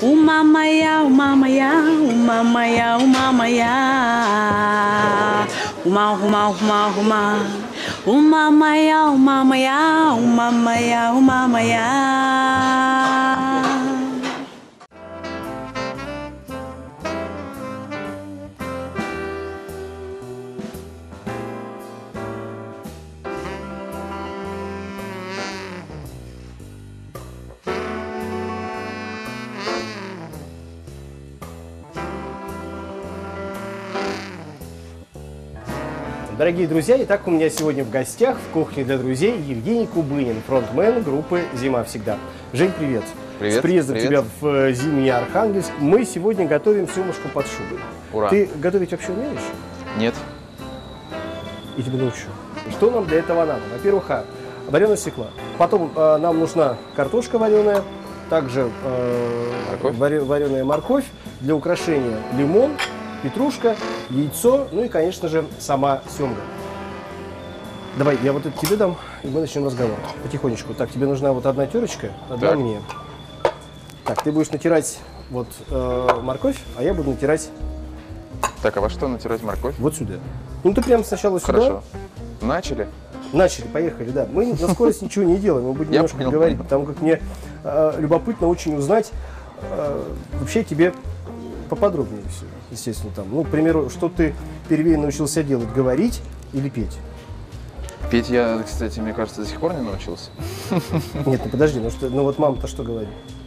Uma maya, uma maya, uma maya, uma maya. Uma, uma, uma, uma. Uma maya, uma maya, uma maya, uma maya. Дорогие друзья, итак, у меня сегодня в гостях в кухне для друзей Евгений Кубынин, фронтмен группы «Зима всегда». Жень, привет! Привет! С приездом Привет. тебя в зимний Архангельск. Мы сегодня готовим семушку под шубой. Ура! Ты готовить вообще умеешь? Нет. Я тебя научу. Что нам для этого надо? Во-первых, вареное свекла. Потом нам нужна картошка вареная, также вареная морковь, для украшения лимон, петрушка, яйцо, ну и, конечно же, сама семга. Давай, я вот это тебе дам, и мы начнем разговор. Потихонечку. Так, тебе нужна вот одна терочка, одна Так. мне. Так, ты будешь натирать вот морковь, а я буду натирать Так, а во что натирать морковь? вот сюда. Ну, ты прямо сначала сюда. Хорошо. Начали? Начали, поехали, да. Мы на скорость ничего не делаем, мы будем Я немножко понял. говорить, потому как мне любопытно очень узнать вообще тебе поподробнее все, естественно, там. Ну, к примеру, что ты впервые научился делать, говорить или петь? Петь я, кстати, мне кажется, до сих пор не научился. Нет, ну подожди, ну вот мама-то что говорит?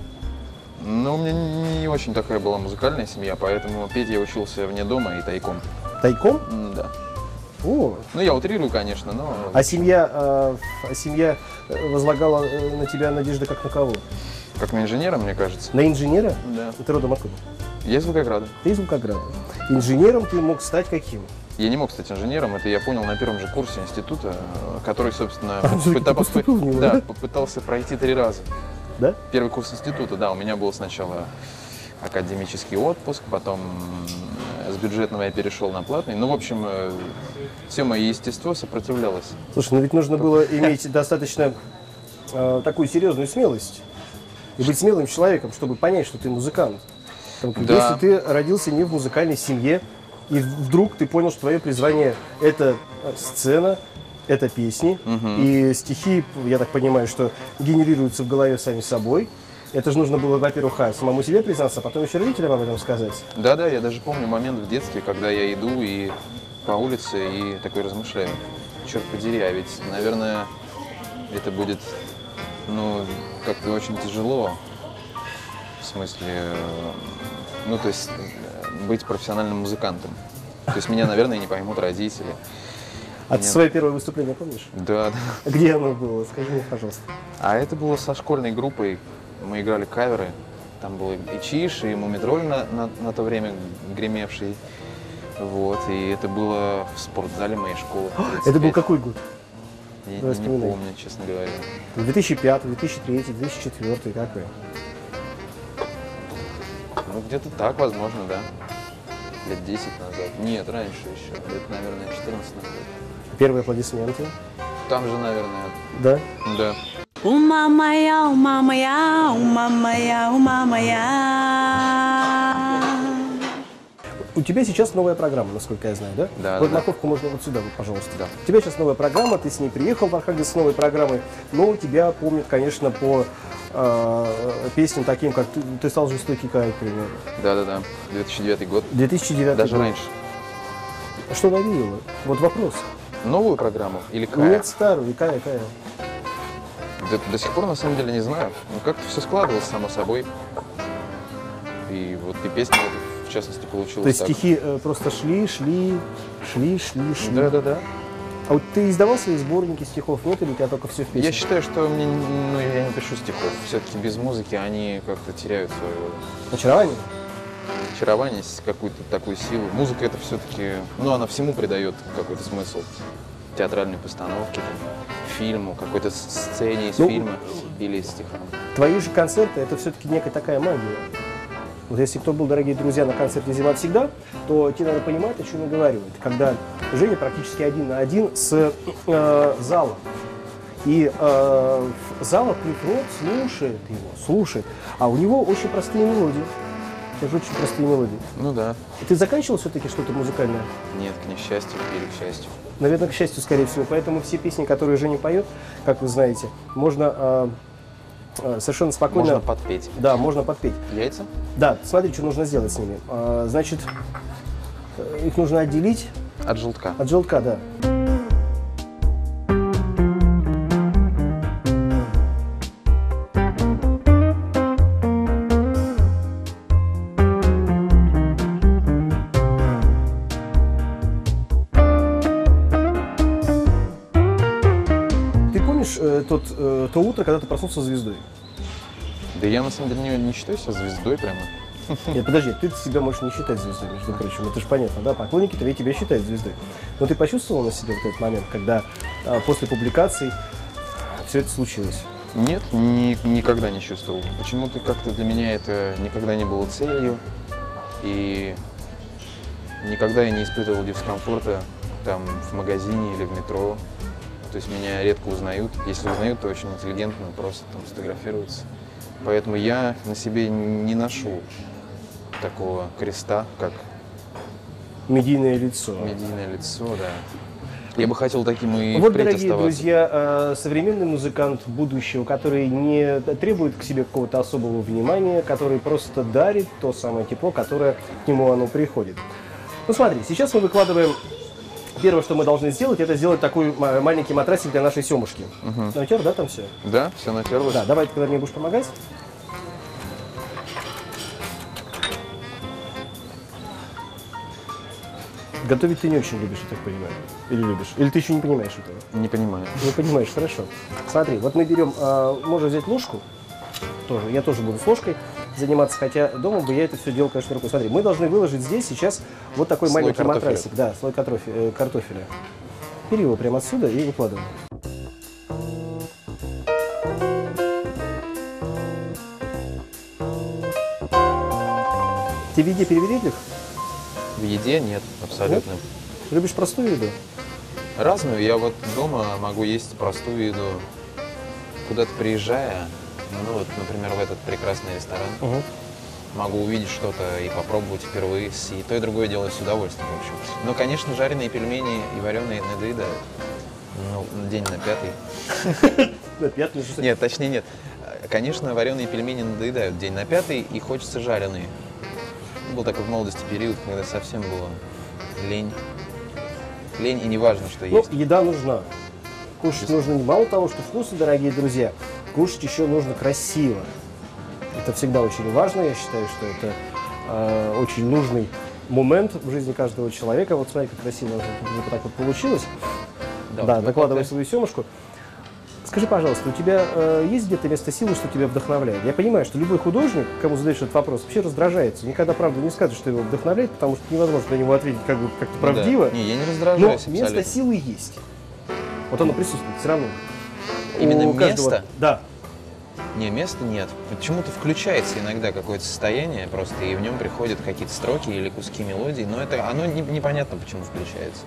Ну, у меня не очень такая была музыкальная семья, поэтому петь я учился вне дома и тайком. Тайком? Да. О, Ну, я утрирую, конечно, но... а семья возлагала на тебя надежды как на кого? Как на инженера, мне кажется. На инженера? Да. Ты родом откуда? Я из Волгограда. Ты из Волгограда. Инженером ты мог стать каким? Я не мог стать инженером, это я понял на первом же курсе института, который, собственно, всё-таки ты поступил в него, да? попытался пройти 3 раза. Да? Первый курс института, да, у меня был сначала академический отпуск, потом с бюджетного я перешел на платный. Ну, в общем, все мое естество сопротивлялось. Слушай, ну ведь нужно было иметь достаточно такую серьезную смелость и быть смелым человеком, чтобы понять, что ты музыкант. Да. Если ты родился не в музыкальной семье, и вдруг ты понял, что твое призвание – это сцена, это песни, и стихи, я так понимаю, что генерируются в голове сами собой. Это же нужно было, во-первых, самому себе признаться, а потом еще родителям об этом сказать. Да-да, я даже помню момент в детстве, когда я иду и по улице и такой размышляю. Черт подери, а ведь, наверное, это будет, ну, как-то очень тяжело. В смысле, ну, то есть быть профессиональным музыкантом. То есть меня, наверное, не поймут родители. А ты свое первое выступление помнишь? Да, да. Где оно было? Скажи мне, пожалуйста. А это было со школьной группой. Мы играли каверы. Там был и Чиж, и Мумитроль на то время гремевший. Вот. И это было в спортзале моей школы. Это был какой год? Я Давай не вспоминай. помню, честно говоря. 2005, 2003, 2004, какой? Ну, где-то так, возможно, да. Лет 10 назад. Нет, раньше еще. Лет, наверное, 14 назад. Первые аплодисменты. Там же, наверное, Да? да. Uma maya, uma maya, uma maya, uma maya. У тебя сейчас новая программа, насколько я знаю, да? Да, Вот да, морковку можно вот сюда, вот, пожалуйста. Да. У тебя сейчас новая программа, ты с ней приехал в Архангельск с новой программой, но тебя помнят, конечно, по песням таким, как «Ты стал жестокий Кай», к примеру. Да-да-да. 2009 год. 2009 Даже год. раньше. Что навеяло? Вот вопрос. Новую программу или Кая? Нет, старую, Кая. До сих пор, на самом деле, не знаю. Ну, как-то все складывалось само собой. И вот и песня, в частности, получилась То есть так. стихи просто шли. Да-да-да. А вот ты издавал свои сборники стихов, нет, или у тебя только все в песнях? Я считаю, что я не пишу стихов. Все-таки без музыки они как-то теряют свое Очарование? очарование, какую-то такую силу. Музыка это все-таки, ну, она всему придает какой-то смысл. Театральной постановке, там, фильму, какой-то сцене из фильма или из стиха. Твои же концерты – это все-таки некая такая магия. Вот если кто был, дорогие друзья, на концерте «Зима всегда», то тебе надо понимать, о чем я говорю. Это когда Женя практически один на один с залом. И зал, открыв рот, слушает его, слушает. А у него очень простые мелодии. Это же очень простые мелодии. Ну да. Ты заканчивал все-таки что-то музыкальное? Нет, к несчастью или к счастью. Наверное, к счастью, скорее всего. Поэтому все песни, которые Женя поет, как вы знаете, можно совершенно спокойно... Можно подпеть. Да, можно подпеть. Яйца? Да, смотри, что нужно сделать с ними. Значит, их нужно отделить От желтка. от желтка, да. Ты помнишь то утро, когда ты проснулся звездой? Да я на самом деле не считаю себя звездой прямо. Нет, подожди, ты себя можешь не считать звездой, между прочим, это же понятно, да? Поклонники твои тебя считают звездой. Но ты почувствовал на себе вот этот момент, когда после публикаций все это случилось? Нет, никогда не чувствовал. Почему-то как-то для меня это никогда не было целью. И никогда я не испытывал дискомфорта там в магазине или в метро. То есть меня редко узнают. Если узнают, то очень интеллигентно, просто там сфотографируются. Поэтому я на себе не ношу такого креста, как Медийное лицо. медийное лицо, да. Я бы хотел таким и Вот, впредь дорогие оставаться. друзья, современный музыкант будущего, который не требует к себе какого-то особого внимания, который просто дарит то самое тепло, которое к нему оно приходит. Ну смотри, сейчас мы выкладываем. Первое, что мы должны сделать, это сделать такой маленький матрасик для нашей семушки. Натер, да, там все? Да, все натерлось. Да, давай, ты когда мне будешь помогать. Готовить ты не очень любишь, я так понимаю. Или любишь? Или ты еще не понимаешь этого? Не понимаю. Не понимаешь, хорошо. Смотри, вот мы берем, можно взять ложку, тоже, я тоже буду с ложкой заниматься, хотя дома бы я это все делал, конечно, рукой. Смотри, мы должны выложить здесь сейчас вот такой Слой маленький картофеля. матрасик, да, слой картофеля. Бери его прямо отсюда и выкладываем. Ты в еде привередлив? В еде нет, абсолютно. Любишь простую еду? Разную. Я вот дома могу есть простую еду. Куда-то приезжая, ну вот, например, в этот прекрасный ресторан, могу увидеть что-то и попробовать впервые. И то, и другое делаю с удовольствием, в общем. Но, конечно, жареные пельмени и вареные надоедают. Ну, день на пятый. Да, пятый, что- Нет, точнее нет. Конечно, вареные пельмени надоедают день на пятый, и хочется жареные. Был такой в молодости период, когда совсем было лень. Лень, и не важно, что Ну, есть. еда нужна. Кушать нужно не мало того, что вкусно, дорогие друзья, кушать еще нужно красиво. Это всегда очень важно. Я считаю, что это очень нужный момент в жизни каждого человека. Вот смотри, как красиво уже вот так вот получилось. Да, накладывай свою семушку. Скажи, пожалуйста, у тебя есть где-то место силы, что тебя вдохновляет? Я понимаю, что любой художник, кому задаешь этот вопрос, вообще раздражается. Никогда правду не скажет, что его вдохновляет, потому что невозможно на него ответить как-то правдиво. Да. Не, я не Но раздражаюсь место абсолютно. силы есть. Вот оно присутствует все равно. Именно У каждого- место? Да. Не, места нет. Почему-то включается иногда какое-то состояние просто, и в нем приходят какие-то строки или куски мелодий, но это оно непонятно, почему включается.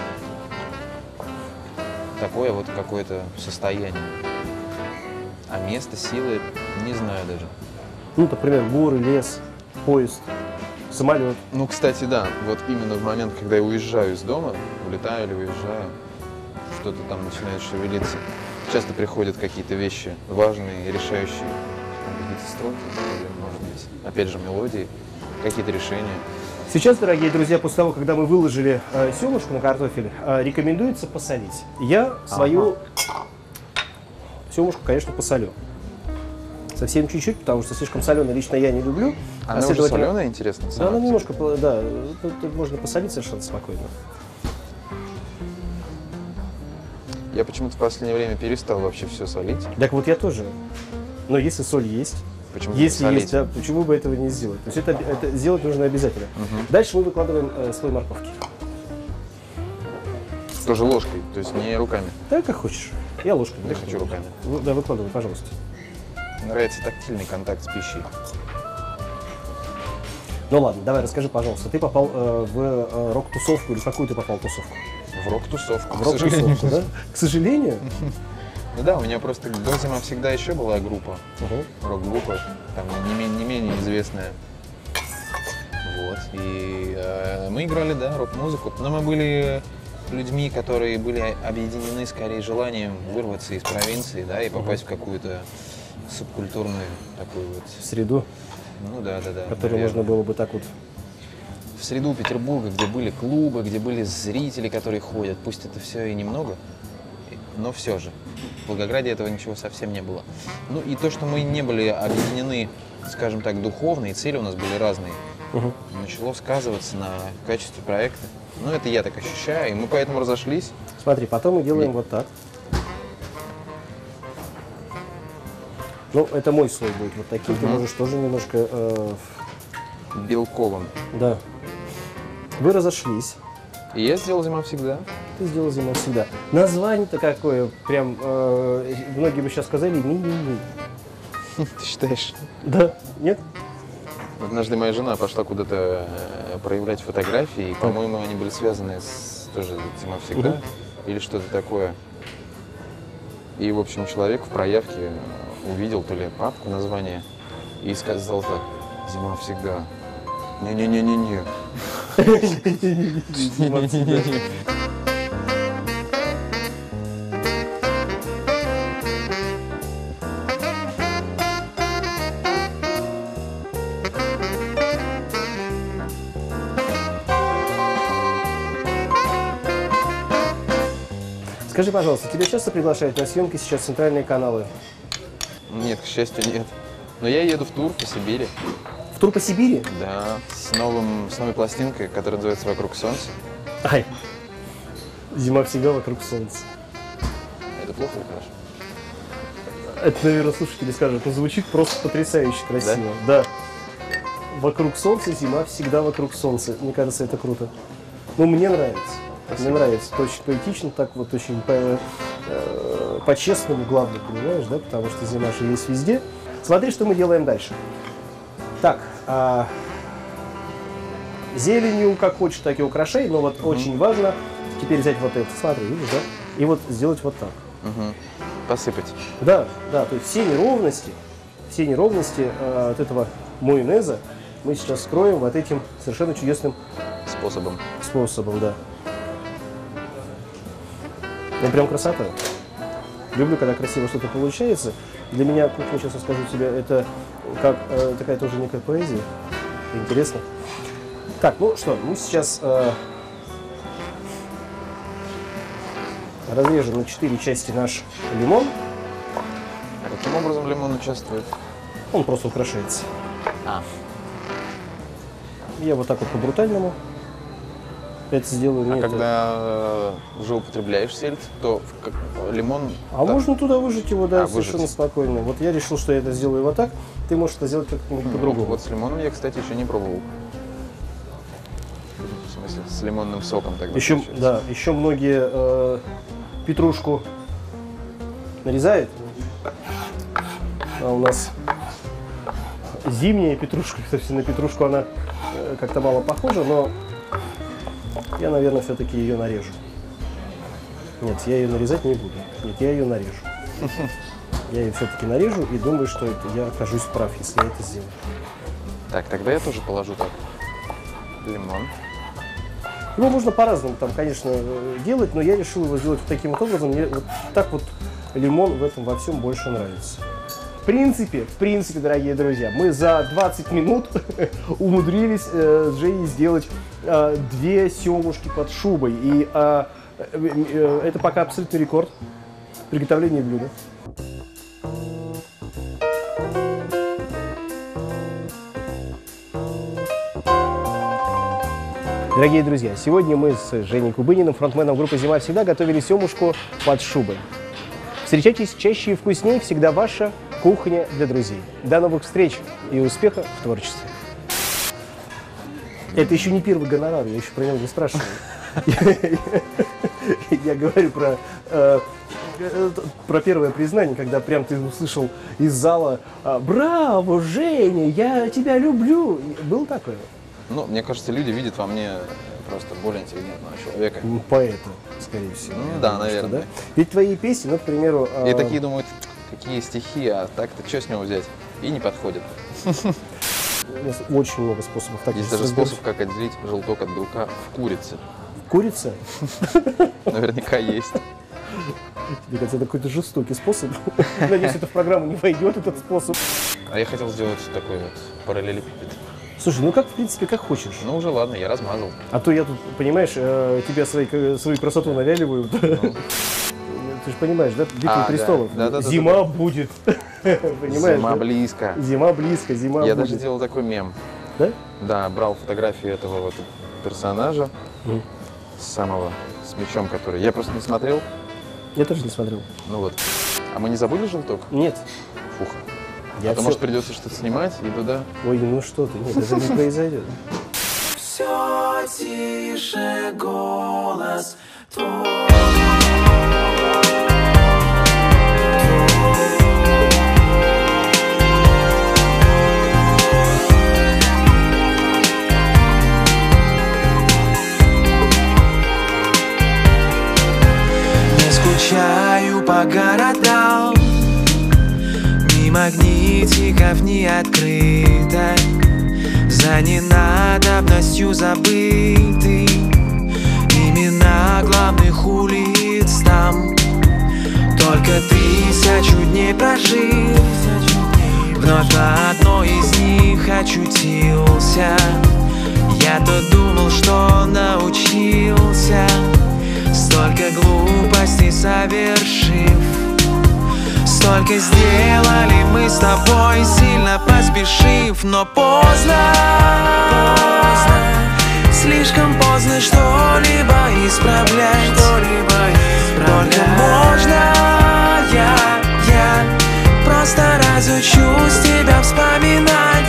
Такое вот какое-то состояние. А место силы не знаю даже. Ну, например, горы, лес, поезд, самолет. Ну, кстати, да, вот именно в момент, когда я уезжаю из дома, улетаю или уезжаю, что-то там начинает шевелиться. Часто приходят какие-то вещи важные, решающие, какие-то строки, или, может быть, опять же, мелодии, какие-то решения. Сейчас, дорогие друзья, после того, когда мы выложили семушку на картофель, рекомендуется посолить. Я свою семушку, конечно, посолю. Совсем чуть-чуть, потому что слишком соленое лично я не люблю. Она уже следовательно- соленая, интересно? Да, сама она по себе? немножко, да, тут можно посолить совершенно спокойно. Я почему-то в последнее время перестал вообще все солить. Так вот я тоже. Но если соль есть, Почему если солить? есть, да, почему бы этого не сделать? То есть это сделать нужно обязательно. Дальше мы выкладываем слой морковки. Тоже ложкой, то есть не руками. Да, как хочешь. Я ложкой. Я хочу руками. Да, выкладывай, пожалуйста. Нравится тактильный контакт с пищей. Ну ладно, давай расскажи, пожалуйста, ты попал в рок-тусовку или в какую ты попал тусовку? В рок-тусовку, В к сожалению. рок-тусовку, да? К сожалению? Ну да, у меня просто до «Зима всегда» еще была группа, рок-группа, там не менее известная. Вот, и мы играли, да, рок-музыку, но мы были людьми, которые были объединены скорее желанием вырваться из провинции, да, и попасть в какую-то субкультурную такую вот... Среду, Ну да. которую можно было бы так вот... В среду Петербурга, где были клубы, где были зрители, которые ходят, пусть это все и немного, но все же. В Волгограде этого ничего совсем не было. Ну и то, что мы не были объединены, скажем так, духовно, и цели у нас были разные, начало сказываться на качестве проекта. Ну это я так ощущаю, и мы поэтому разошлись. Смотри, потом мы делаем вот так. Ну, это мой слой будет вот таким. Ты можешь тоже немножко... Белковым. Да. Вы разошлись. И я сделал «Зима всегда». Ты сделал «Зима всегда». Название-то какое, прям, многие бы сейчас сказали, ми-ми-ми. Ты считаешь? Да, нет? Однажды моя жена пошла куда-то проявлять фотографии, и, по-моему, они были связаны с тоже «Зима всегда» или что-то такое. И, в общем, человек в проявке увидел то ли папку название и сказал так: «Зима всегда». Не-не-не-не-не. «Зима всегда». Скажи, пожалуйста, тебя часто приглашают на съемки сейчас центральные каналы? Нет, к счастью, нет. Но я еду в тур по Сибири. В тур по Сибири? Да, с новой пластинкой, которая называется «Вокруг солнца». Ай, «Зима всегда вокруг солнца». Это плохо или хорошо? Это, наверное, слушатели скажут, ну звучит просто потрясающе красиво. Да? «Вокруг солнца, зима всегда вокруг солнца». Мне кажется, это круто. Ну, мне нравится. Спасибо. Мне нравится. Это очень поэтично, так вот очень по-честному, главное, понимаешь, да? Потому что зима же есть везде. Смотри, что мы делаем дальше. Так, зеленью как хочешь, так и украшай, но вот очень важно теперь взять вот это, смотри, видишь, да? И вот сделать вот так. Посыпать. Да, да, то есть все неровности от этого майонеза мы сейчас скроем вот этим совершенно чудесным способом, да. Ну, прям красота. Люблю, когда красиво что-то получается. Для меня, кухня, сейчас расскажу тебе, это как такая тоже некая поэзия. Интересно. Так, ну что, мы сейчас разрежем на 4 части наш лимон. А каким образом лимон участвует? Он просто украшается. Я вот так вот по-брутальному это сделаю. А когда уже употребляешь сельдь, то лимон... А да, можно туда выжать его, да, совершенно выжать спокойно. Вот я решил, что я это сделаю вот так. Ты можешь это сделать как-нибудь по-другому. Вот с лимоном я, кстати, еще не пробовал. В смысле, с лимонным соком тогда. Еще, да, еще многие петрушку нарезают. А у нас зимняя петрушка. Кстати, на петрушку она как-то мало похожа, но я, наверное, все-таки ее нарежу. Нет, я ее нарезать не буду. Нет, я ее нарежу. Я ее все-таки нарежу и думаю, что я окажусь прав, если я это сделаю. Так, тогда я тоже положу так лимон. Его можно по-разному там, конечно, делать, но я решил его сделать таким вот образом. Мне вот так вот лимон в этом во всем больше нравится. В принципе, дорогие друзья, мы за 20 минут умудрились с Женей сделать 2 семушки под шубой. И это пока абсолютный рекорд приготовления блюда. Дорогие друзья, сегодня мы с Женей Кубыниным, фронтменом группы «Зима всегда», готовили семушку под шубой. Встречайтесь чаще и вкуснее, всегда ваша кухня для друзей. До новых встреч и успеха в творчестве. Это еще не первый гонорар, я еще про него не спрашиваю. Я говорю про первое признание, когда прям ты услышал из зала: «Браво, Женя, я тебя люблю». Было такое? Ну, мне кажется, люди видят во мне просто более интеллигентного человека. Поэта, скорее всего. Да, думаю, что, наверное. да? Ведь твои песни, ну, к примеру... И такие думают, какие стихи, а так-то что с него взять? И не подходит. У нас очень много способов. Так, Есть даже способ, как отделить желток от белка в курице. Курица? Наверняка есть. Мне кажется, это какой-то жестокий способ. Надеюсь, это в программу не войдет, этот способ. А я хотел сделать такой вот параллелепипед. Слушай, ну как, в принципе, как хочешь. Ну уже ладно, я размазал. А то я тут, понимаешь, тебя свою красоту навяливаю. Ты же понимаешь, да? Битва престолов. Да. Зима будет. Понимаешь? Зима близко. Зима близко, зима Я будет. даже делал такой мем. Да? Да, брал фотографию этого вот персонажа, самого, с мечом, который... Я просто не смотрел. Я тоже не смотрел. Ну вот. А мы не забыли желток? Нет. Фух. Я А то, может, придется что-то снимать и туда. Ой, ну что ты, нет, это не произойдет. Все тише голос твой. Не скучаю по городам, ни магнитиков, ни открыто, за ненадобностью забыты имена главных улиц там. Только 1000 дней прожив, вновь на одной из них очутился. Я-то думал, что научился, столько глупостей совершив. Столько сделали мы с тобой, сильно поспешив, но поздно, слишком поздно что-либо исправлять. Только можно я просто разучусь тебя вспоминать.